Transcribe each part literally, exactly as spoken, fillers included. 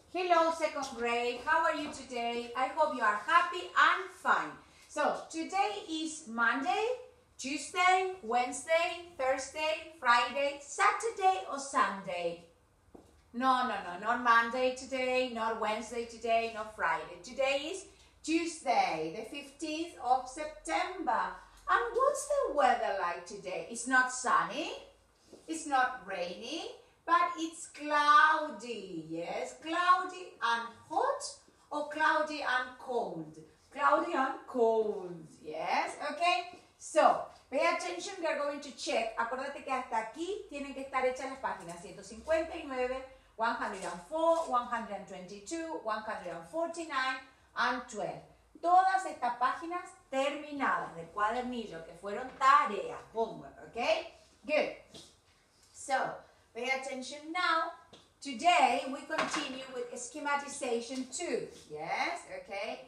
Hello, second grade. How are you today? I hope you are happy and fine. So, today is Monday, Tuesday, Wednesday, Thursday, Friday, Saturday or Sunday? No, no, no, not Monday today, not Wednesday today, not Friday. Today is Tuesday, the fifteenth of September. And what's the weather like today? It's not sunny, it's not rainy, but it's cloudy, yes? Cloudy and hot or cloudy and cold? Cloudy and cold, yes? Okay? So, pay attention, we are going to check. Acuérdate que hasta aquí tienen que estar hechas las páginas ciento cincuenta y nueve, one oh four, one twenty-two, one forty-nine, and twelve. Todas estas páginas terminadas del cuadernillo que fueron tareas, homework, okay? Good. So, pay attention now. Today, we continue with schematization two. Yes, okay?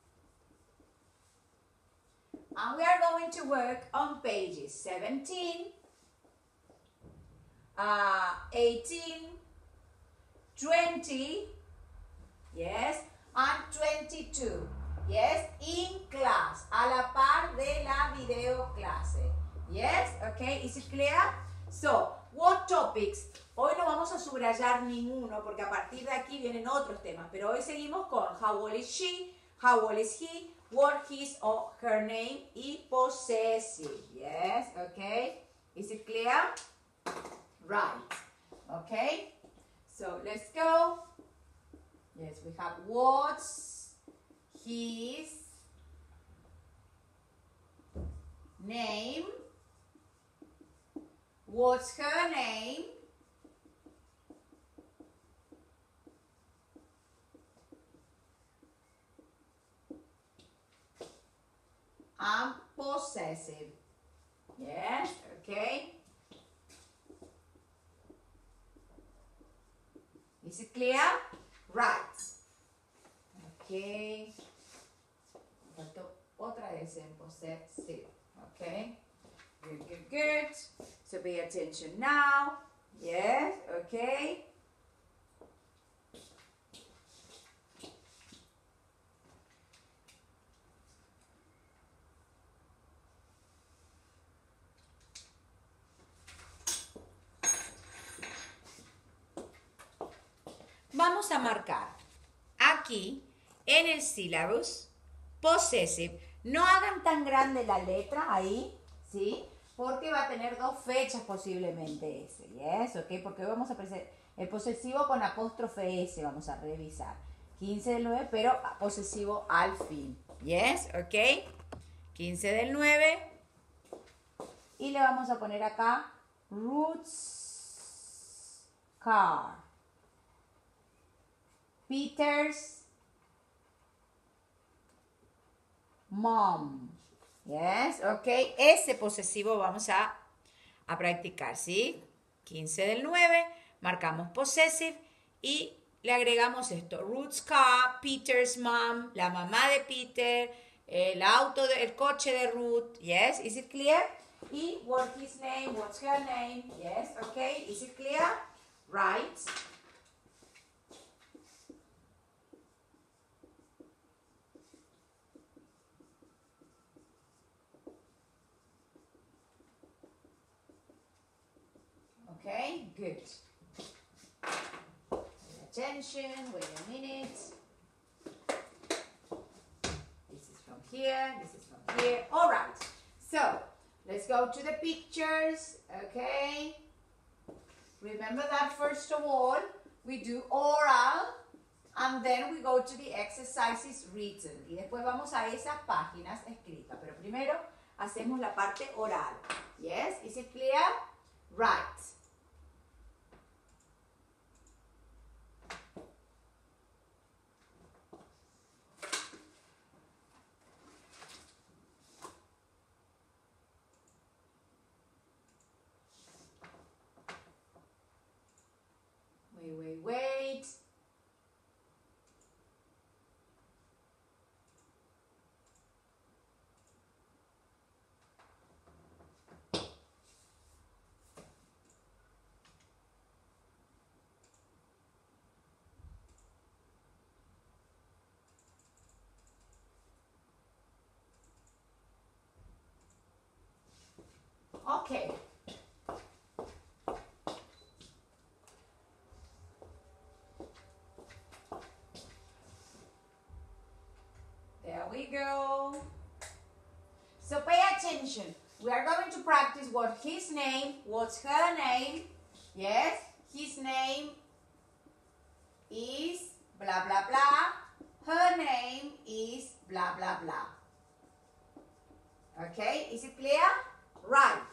And we are going to work on pages seventeen, uh, eighteen, twenty, yes, and twenty-two. Yes, in class, a la par de la video clase. Yes, okay, is it clear? So, what topics? Hoy no vamos a subrayar ninguno porque a partir de aquí vienen otros temas, pero hoy seguimos con how old is she, how old is he, what his or her name y possessive. Yes, okay, is it clear? Right, okay, so let's go. Yes, we have what's his name, what's her name, and possessive. Yes, okay. Is it clear? Right. Okay. Faltó otra vez en possessive. Okay. Good, good, good. So pay attention now. Yes, okay. Vamos a marcar aquí en el syllabus possessive. No hagan tan grande la letra ahí, ¿sí? Porque va a tener dos fechas posiblemente ese, ¿yes? ¿Ok? Porque hoy vamos a aprender el posesivo con apóstrofe S, vamos a revisar. quince del nueve, pero posesivo al fin, ¿yes? ¿Ok? quince del nueve. Y le vamos a poner acá Ruth's car. Peter's mom. Yes, ok. Ese posesivo vamos a, a practicar, ¿sí? quince del nueve, marcamos possessive y le agregamos esto. Ruth's car, Peter's mom, la mamá de Peter, el auto, de, el coche de Ruth. Yes, is it clear? Y what's his name, what's her name. Yes, ok. Is it clear? Right. Okay, good. Pay attention, wait a minute. This is from here, this is from here. All right, so let's go to the pictures, okay? Remember that first of all, we do oral, and then we go to the exercises written. Y después vamos a esas páginas escritas. Pero primero hacemos la parte oral. Yes, is it clear? Right. Wait, wait, wait. Okay. There we go. So pay attention. We are going to practice what his name, what's her name. Yes, his name is blah, blah, blah. Her name is blah, blah, blah. Okay, is it clear? Right.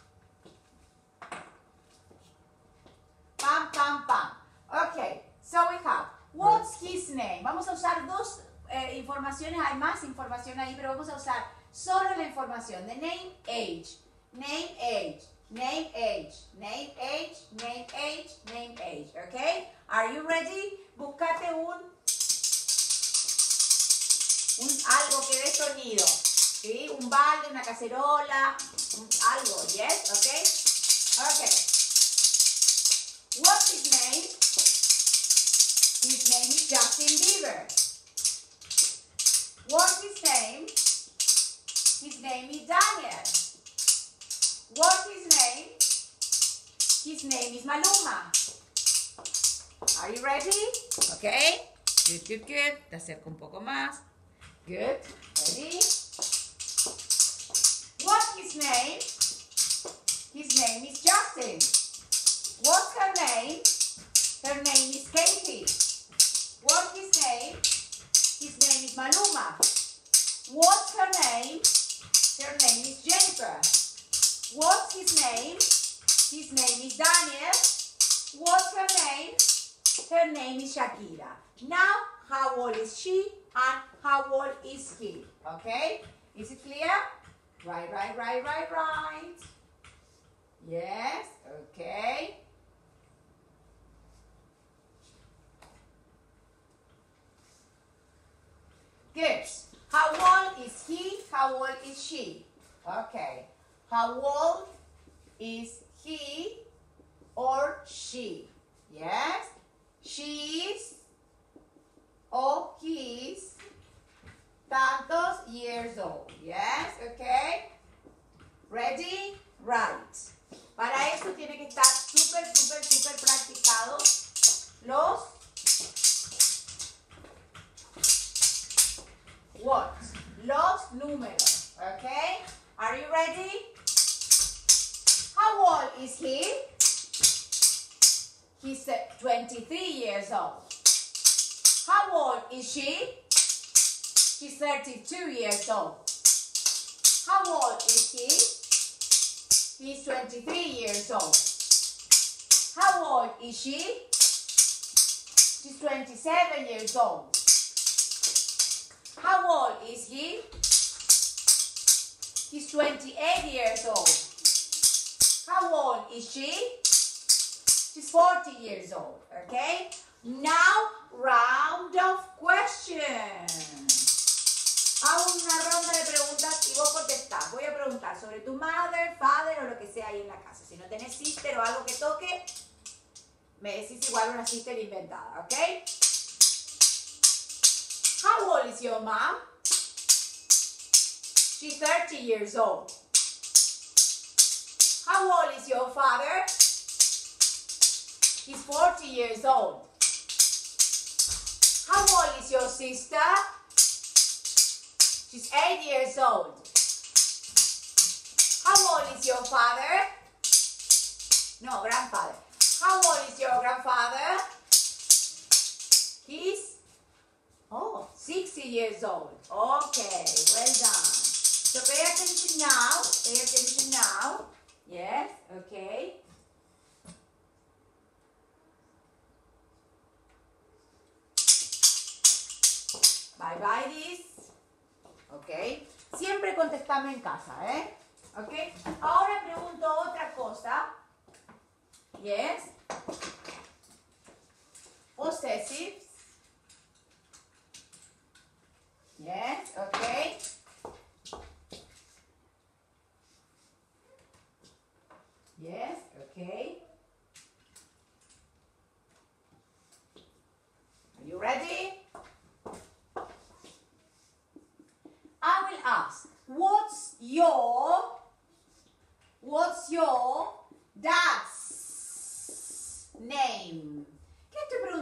Pam, pam, pam. Okay, so we have, what's his name? Vamos a usar dos eh, informaciones, hay más información ahí, pero vamos a usar solo la información de name, age, name, age, name, age, name, age, name, age, name, age, okay? Are you ready? Búscate un, un algo que dé sonido, ¿sí? Un balde, una cacerola, un, algo, yes, okay? Okay. What's his name? His name is Justin Bieber. What's his name? His name is Daniel. What's his name? His name is Maluma. Are you ready? Okay. Good, good, good. Te acerco un poco más. Good. Ready? What's his name? His name is Justin. What's her name? Her name is Katie. What's his name? His name is Maluma. What's her name? Her name is Jennifer. What's his name? His name is Daniel. What's her name? Her name is Shakira. Now, how old is she and how old is he? Okay? Is it clear? Right, right, right, right, right. Yes, okay. Good. How old is he? How old is she? Okay. How old is he or she? Yes. She's or he's tantos years old. Yes. Okay. Ready? Right. Para eso tiene que estar súper, súper, súper practicado los what? Los números. Okay? Are you ready? How old is he? He's twenty-three years old. How old is she? She's thirty-two years old. How old is he? He's twenty-three years old. How old is she? She's twenty-seven years old. How old is he? He's twenty-eight years old. How old is she? She's forty years old. Okay? Now, round of questions. Hago una ronda de preguntas y vos contestás. Voy a preguntar sobre tu mother, father o lo que sea ahí en la casa. Si no tenés sister o algo que toque, me decís igual una sister inventada. ¿Ok? How old is your mom? She's thirty years old. How old is your father? He's forty years old. How old is your sister? She's eight years old. How old is your father? No, grandfather. How old is your grandfather? He's, oh, sixty years old. Okay, well done. So pay attention now. Pay attention now. Yes, okay. Bye bye this. Ok. Siempre contestame en casa, ¿eh? Ok. Ahora pregunto otra cosa. Yes. Possessives. Yes, ok. Yes, ok. Are you ready? I will ask, what's your, what's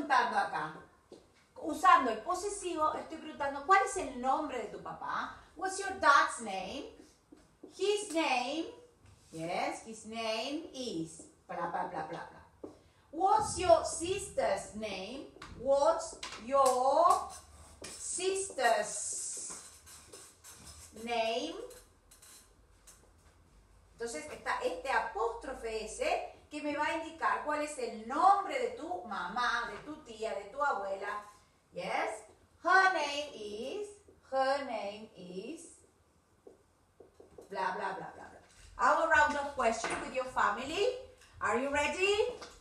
preguntando acá? Usando el posesivo, estoy preguntando, ¿cuál es el nombre de tu papá? What's your dad's name? His name, yes, his name is, blah, blah, blah, blah, blah. What's your sister's name? What's your sister's name? Entonces está este apóstrofe S que me va a indicar cuál es el nombre de tu mamá, de tu tía, de tu abuela. Yes? Her name is, her name is, blah, blah, blah, blah, blah. Our round of questions with your family. Are you ready?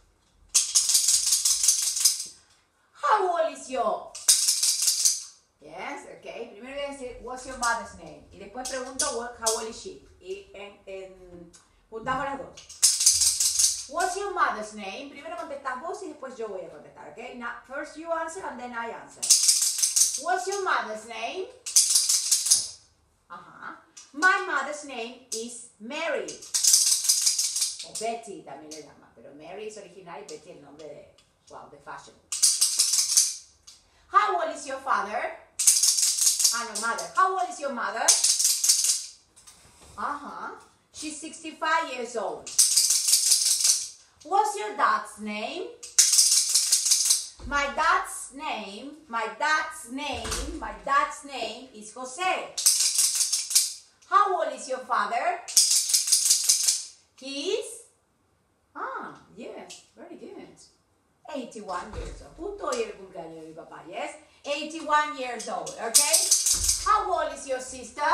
How old is your? Yes, okay. Primero voy a decir, what's your mother's name? Y después pregunto, what, how old is she? Y en, en, juntamos las dos. What's your mother's name? Primero contestas vos y después yo voy a contestar, okay? Now, first you answer and then I answer. What's your mother's name? Uh-huh. My mother's name is Mary. O Betty también le llama, pero Mary es original y Betty el nombre de, wow, de fashion. How old is your father? Ah, no, mother. How old is your mother? Uh-huh. She's sixty-five years old. What's your dad's name? My dad's name, my dad's name, my dad's name is Jose. How old is your father? He's, ah, yes, very good. eighty-one years old. Justo hoy el cumpleaños de mi papá, yes? eighty-one years old, okay? How old is your sister?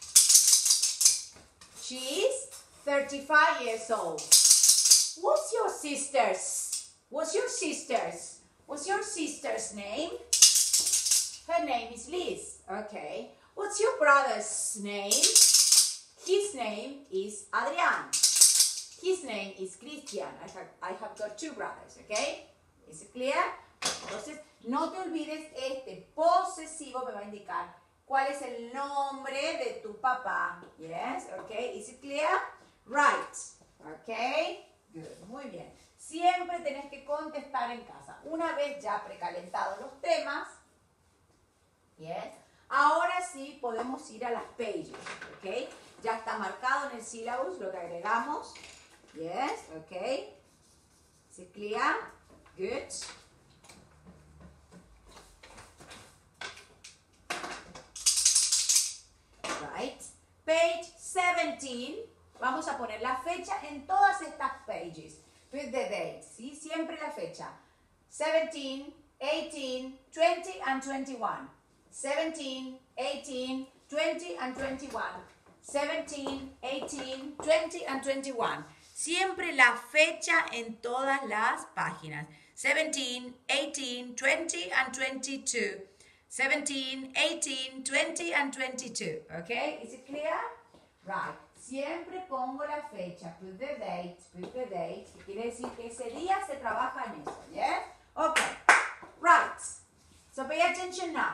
She's thirty-five years old. What's your sister's? What's your sister's? What's your sister's name? Her name is Liz. Okay. What's your brother's name? His name is Adrian. His name is Christian. I have, I have got two brothers. Okay. Is it clear? Entonces, no te olvides, este posesivo me va a indicar cuál es el nombre de tu papá. Yes. Okay. Is it clear? Right. Okay. Good. Muy bien. Siempre tenés que contestar en casa. Una vez ya precalentados los temas, yes, ahora sí podemos ir a las pages, ¿ok? Ya está marcado en el syllabus lo que agregamos, yes, ¿ok? ¿Is it clear? Good. Right. Page seventeen. Vamos a poner la fecha en todas estas pages. With the date, ¿sí? Siempre la fecha. seventeen, eighteen, twenty and twenty-one. seventeen, eighteen, twenty and twenty-one. seventeen, eighteen, twenty and twenty-one. Siempre la fecha en todas las páginas. seventeen, eighteen, twenty and twenty-two. seventeen, eighteen, twenty and twenty-two. Okay? Is it clear? Right. Siempre pongo la fecha, put the date, put the date, que quiere decir que ese día se trabaja en eso, ¿yes? Okay, right. So pay attention now.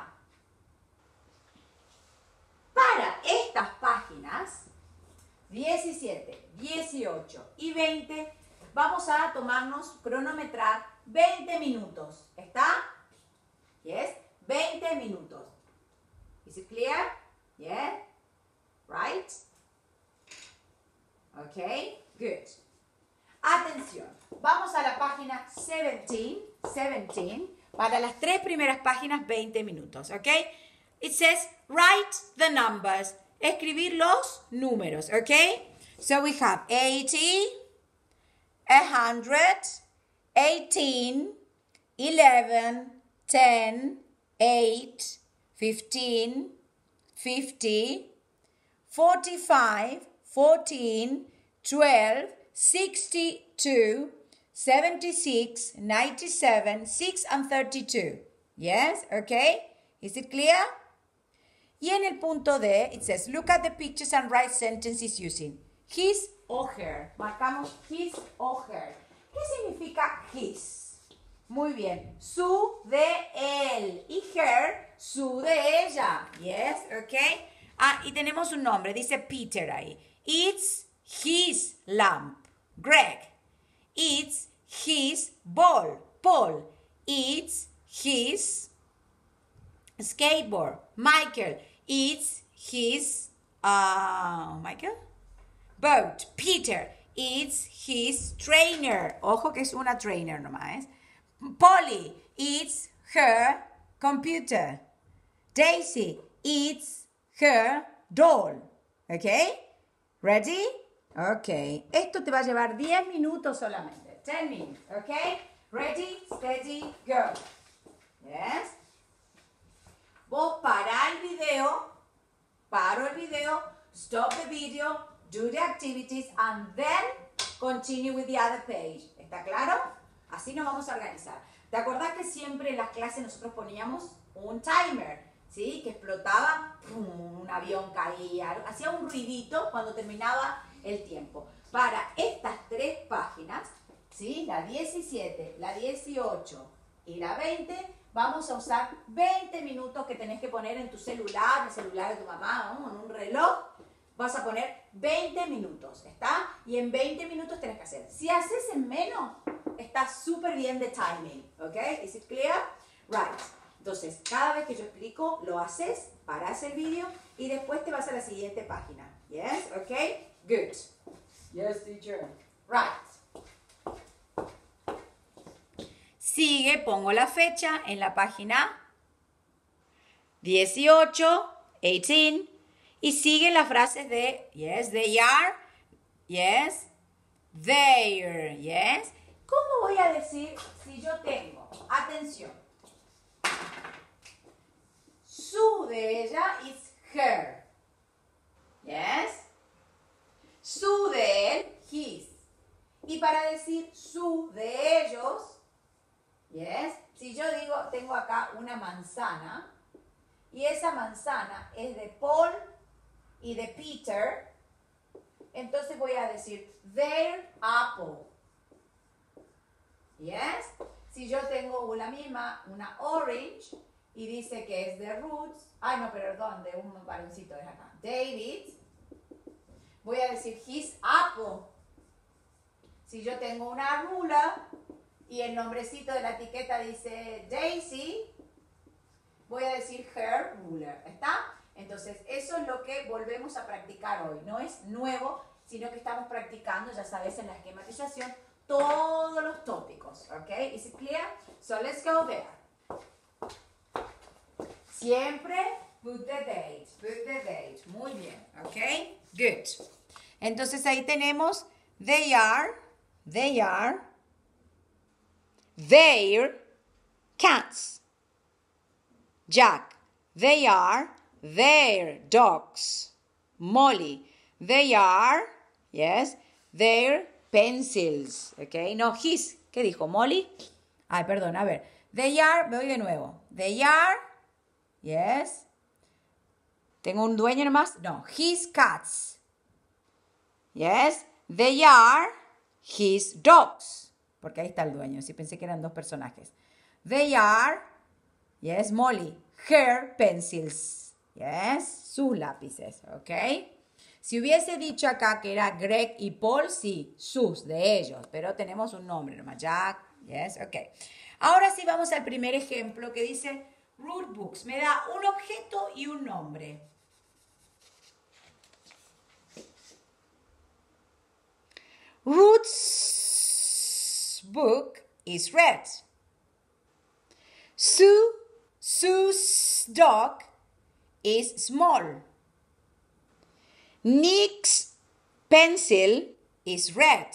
Para estas páginas, diecisiete, dieciocho y veinte, vamos a tomarnos, cronometrar veinte minutos. ¿Está? Yes? veinte minutos. Is it clear? Yeah? Right? Ok, good. Atención, vamos a la página diecisiete, diecisiete, para las tres primeras páginas, veinte minutos, ok? It says, write the numbers, escribir los números, ok? So we have eighty, one hundred, eighteen, eleven, ten, eight, fifteen, fifty, forty-five, fourteen, twelve, sixty-two, seventy-six, ninety-seven, six and thirty-two. Yes, okay? Is it clear? Y en el punto D, it says, look at the pictures and write sentences using his or her. Marcamos his or her. ¿Qué significa his? Muy bien. Su de él. Y her, su de ella. Yes, okay? Ah, y tenemos un nombre. Dice Peter ahí. It's his lamp. Greg. It's his ball. Paul. eats his skateboard. Michael eats his, uh, Michael? Boat. Peter eats his trainer. Ojo que es una trainer nomás. Polly eats her computer. Daisy eats her doll. ¿Ok? Ready? Ok. Esto te va a llevar diez minutos solamente. ten minutes. ¿Ok? Ready, steady, go. Yes. Vos para el video, paro el video, stop the video, do the activities, and then continue with the other page. ¿Está claro? Así nos vamos a organizar. ¿Te acordás que siempre en las clases nosotros poníamos un timer? ¿Sí? Que explotaba, ¡pum!, un avión caía, hacía un ruidito cuando terminaba el tiempo. Para estas tres páginas, ¿sí? La diecisiete, la dieciocho y la veinte, vamos a usar veinte minutos que tenés que poner en tu celular, en el celular de tu mamá, ¿no? En un reloj. Vas a poner veinte minutos, ¿está? Y en veinte minutos tenés que hacer. Si haces en menos, está súper bien de timing, ¿ok? ¿Is it clear? Right. Entonces, cada vez que yo explico, lo haces, paras el vídeo y después te vas a la siguiente página. Yes? ¿Ok? Good. Yes, teacher. Right. Sigue, pongo la fecha en la página dieciocho, dieciocho, y siguen las frases de, yes, they are, yes, there, yes. ¿Cómo voy a decir si yo tengo, atención, su de ella is her, yes, su de él, his, y para decir su de ellos, yes, si yo digo, tengo acá una manzana, y esa manzana es de Paul y de Peter, entonces voy a decir their apple. Yes. Si yo tengo la misma, una orange, y dice que es de Roots, ay no, perdón, de un varoncito de acá, David, voy a decir his apple. Si yo tengo una rula y el nombrecito de la etiqueta dice Daisy, voy a decir her ruler, ¿está? Entonces, eso es lo que volvemos a practicar hoy. No es nuevo, sino que estamos practicando, ya sabes, en la esquematización, todos los tópicos, ¿ok? Is it clear? So, let's go there. Siempre put the date, put the date. Muy bien, ¿ok? Good. Entonces, ahí tenemos they are, they are, their cats. Jack, they are their dogs. Molly, they are, yes, their pencils. Okay, no, his. ¿Qué dijo Molly? Ay, perdón, a ver. They are, me voy de nuevo. They are, yes. ¿Tengo un dueño nomás? No, his cats. Yes, they are his dogs. Porque ahí está el dueño, sí pensé que eran dos personajes. They are, yes, Molly, her pencils. Yes, sus lápices, ¿ok? Si hubiese dicho acá que era Greg y Paul, sí, sus, de ellos, pero tenemos un nombre nomás, Jack, yes, ok. Ahora sí vamos al primer ejemplo que dice root books, me da un objeto y un nombre. Ruth's book is red. Sue, Sue's dog is small. Nick's pencil is red.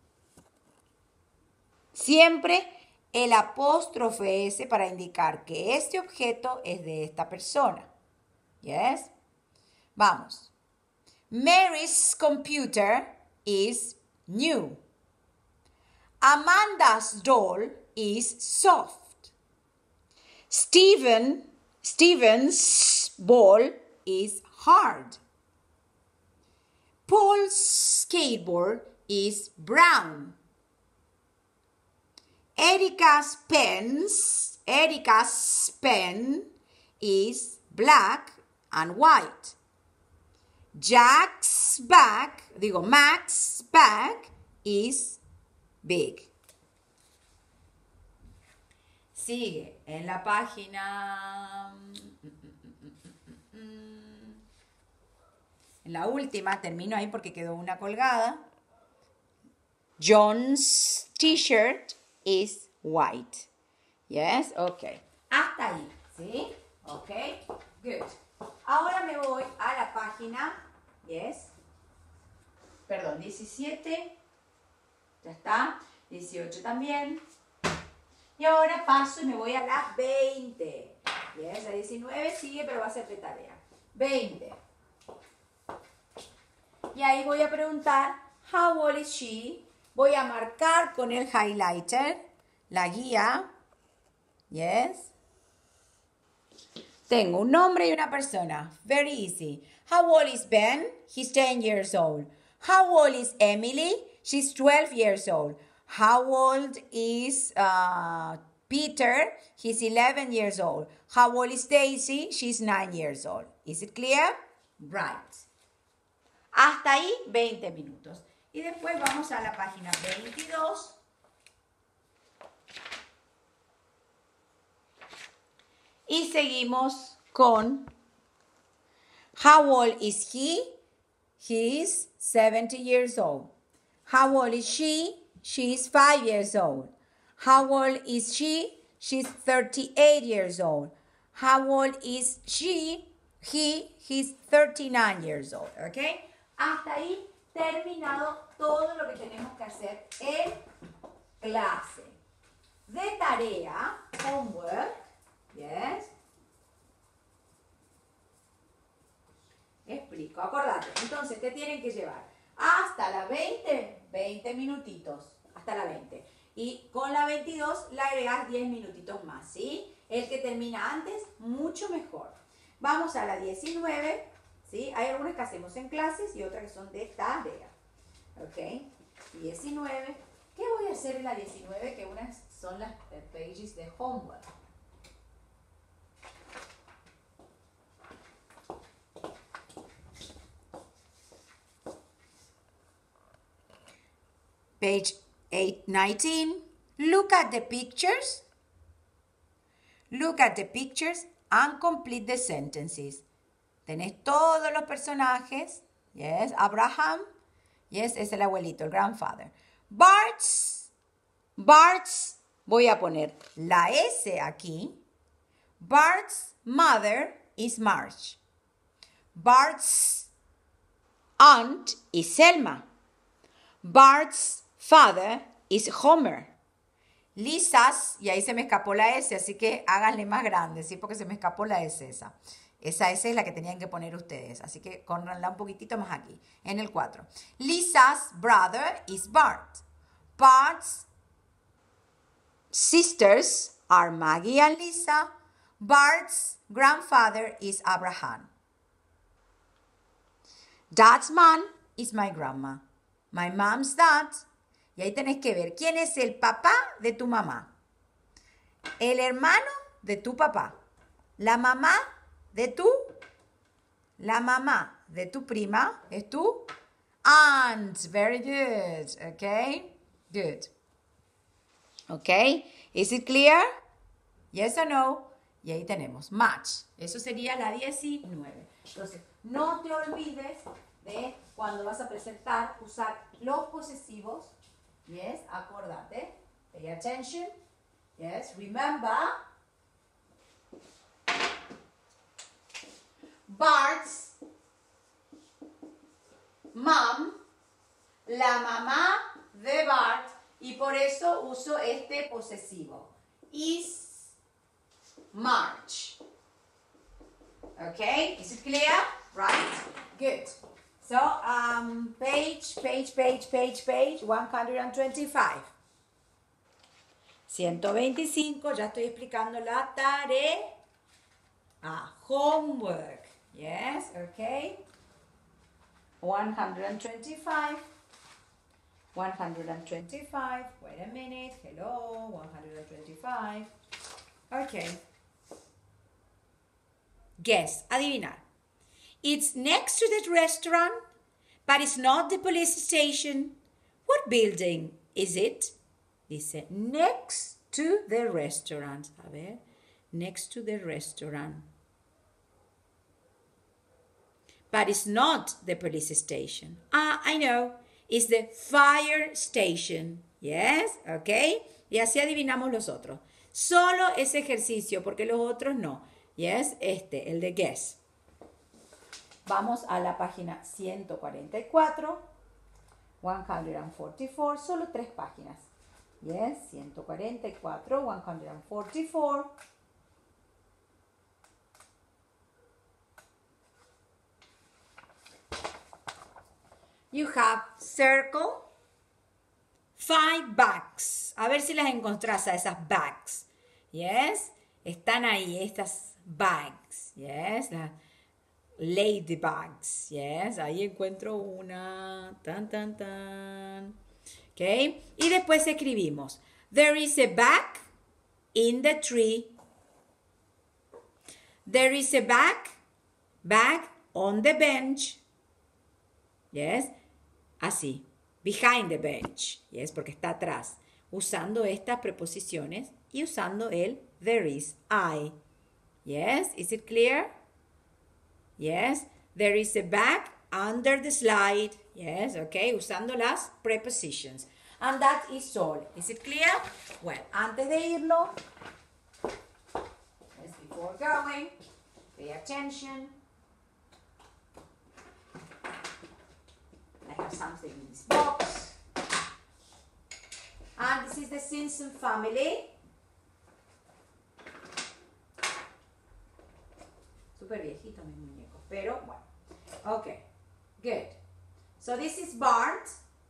Siempre el apóstrofe S para indicar que este objeto es de esta persona. Yes? Vamos. Mary's computer is new. Amanda's doll is soft. Stephen, Stephen's ball is hard. Paul's skateboard is brown. Erica's pens, Erica's pen is black and white. Jack's bag, digo, Mac's bag is big. Sigue en la página... En la última, termino ahí porque quedó una colgada. John's t-shirt is white. Yes, ok. Hasta ahí, ¿sí? Ok, good. Ahora me voy a la página, yes. Perdón, diecisiete. Ya está. dieciocho también. Y ahora paso y me voy a la veinte. Yes, la diecinueve sigue, pero va a ser de tarea. veinte. Y ahí voy a preguntar, how old is she? Voy a marcar con el highlighter la guía. Yes. Tengo un nombre y una persona. Very easy. How old is Ben? He's ten years old. How old is Emily? She's twelve years old. How old is uh, Peter? He's eleven years old. How old is Daisy? She's nine years old. Is it clear? Right. Hasta ahí veinte minutos. Y después vamos a la página veintidós. Y seguimos con how old is he? He is seventy years old. How old is she? She is five years old. How old is she? She's thirty-eight years old. How old is she? He, he's thirty-nine years old. Okay? Hasta ahí terminado todo lo que tenemos que hacer en clase. De tarea, homework, yes. Explico, acordate. Entonces, ¿qué tienen que llevar? Hasta la veinte, veinte minutitos. Hasta la veinte. Y con la veintidós le agregas diez minutitos más, ¿sí? El que termina antes, mucho mejor. Vamos a la diecinueve, ¿sí? Hay algunas que hacemos en clases y otras que son de tarea. ¿Ok? diecinueve. ¿Qué voy a hacer en la diecinueve? Que unas son las pages de homework. Page eight nineteen. Look at the pictures. Look at the pictures and complete the sentences. Tenés todos los personajes. Yes, Abraham. Yes, es el abuelito, el grandfather. Bart's. Bart's. Voy a poner la S aquí. Bart's mother is Marge. Bart's aunt is Selma. Bart's father is Homer. Lisa's, y ahí se me escapó la S, así que háganle más grande, ¿sí? Porque se me escapó la S esa. Esa S es la que tenían que poner ustedes, así que córranla un poquitito más aquí, en el cuatro. Lisa's brother is Bart. Bart's sisters are Maggie and Lisa. Bart's grandfather is Abraham. Dad's mom is my grandma. My mom's dad. Y ahí tenés que ver quién es el papá de tu mamá. El hermano de tu papá. La mamá de tu. La mamá de tu prima es tu aunt. Very good. Okay. Good. Okay. Is it clear? Yes or no? Y ahí tenemos match. Eso sería la diecinueve. Entonces, no te olvides de cuando vas a presentar usar los posesivos. Yes, acordate. Pay attention. Yes, remember. Bart's mom, la mamá de Bart, y por eso uso este posesivo. Is Marge. Okay, is it clear? Right? Good. So, um, page, page, page, page, page, one hundred twenty-five. ciento veinticinco, ya estoy explicando la tarea. Ah, homework. Yes, okay. one hundred twenty-five. one hundred twenty-five. Wait a minute. Hello, one hundred twenty-five. Okay. Guess, adivinar. It's next to the restaurant, but it's not the police station. What building is it? Dice, next to the restaurant. A ver, next to the restaurant. But it's not the police station. Ah, I know. It's the fire station. Yes, okay. Y así adivinamos los otros. Solo ese ejercicio, porque los otros no. Yes, este, el de guess. Vamos a la página ciento cuarenta y cuatro. ciento cuarenta y cuatro, solo tres páginas. Yes, ciento cuarenta y cuatro, ciento cuarenta y cuatro. You have circle five bags. A ver si las encontrás a esas bags. Yes, están ahí estas bags. Yes, las ladybugs. Yes, ahí encuentro una. Tan, tan, tan. Ok, y después escribimos. There is a bag in the tree. There is a bag, bag on the bench. Yes, así. Behind the bench. Yes, porque está atrás. Usando estas preposiciones y usando el there is, I. Yes, is it clear? Yes, there is a bag under the slide. Yes, okay, usando las prepositions. And that is all. Is it clear? Well, antes de irlo, yes, before going, pay attention. I have something in this box. And this is the Simpson family. Super viejito mi muñeco, pero bueno. Okay, good. So this is Bart.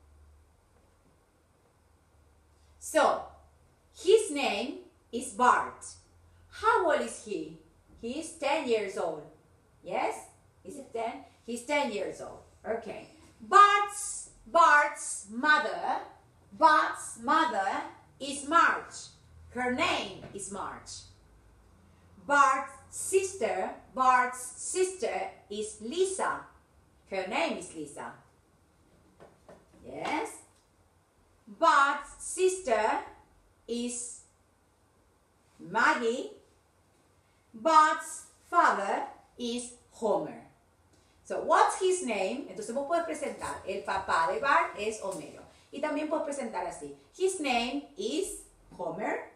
So, his name is Bart. How old is he? He is ten years old. Yes? Is it ten? He's ten years old. Okay. Bart's, Bart's mother, Bart's mother is Marge. Her name is Marge. Bart's sister, Bart's sister is Lisa. Her name is Lisa. Yes? Bart's sister is Maggie. Bart's father is Homer. So, what's his name? Entonces vos puedes presentar, el papá de Bart es Homero. Y también puedes presentar así. His name is Homer.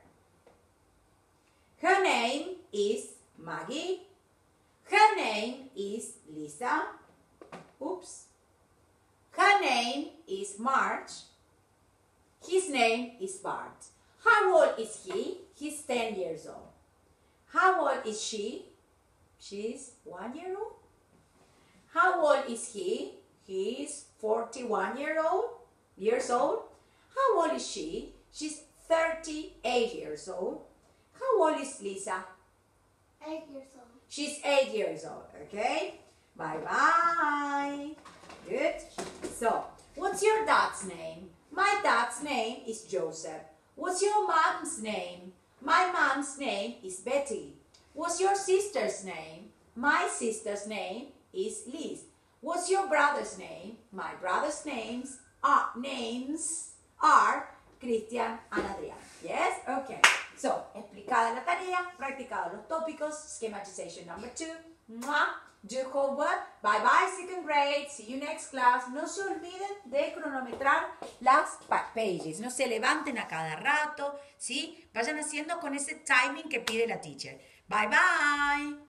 Her name is Maggie. Her name is Lisa. Oops. Her name is Marge. His name is Bart. How old is he? He's ten years old. How old is she? She's one year old. How old is he? He is forty-one year old, years old. How old is she? She's thirty-eight years old. How old is Lisa? Eight years old. She's eight years old, okay? Bye-bye. Good. So, what's your dad's name? My dad's name is Joseph. What's your mom's name? My mom's name is Betty. What's your sister's name? My sister's name is Liz. What's your brother's name? My brother's names are names are Christian and Adrián. Yes? Okay. So, explicada la tarea, practicado los tópicos, schematization number two. Mwah. Do homework. Bye bye, second grade. See you next class. No se olviden de cronometrar las pages. No se levanten a cada rato, ¿sí? Vayan haciendo con ese timing que pide la teacher. Bye bye.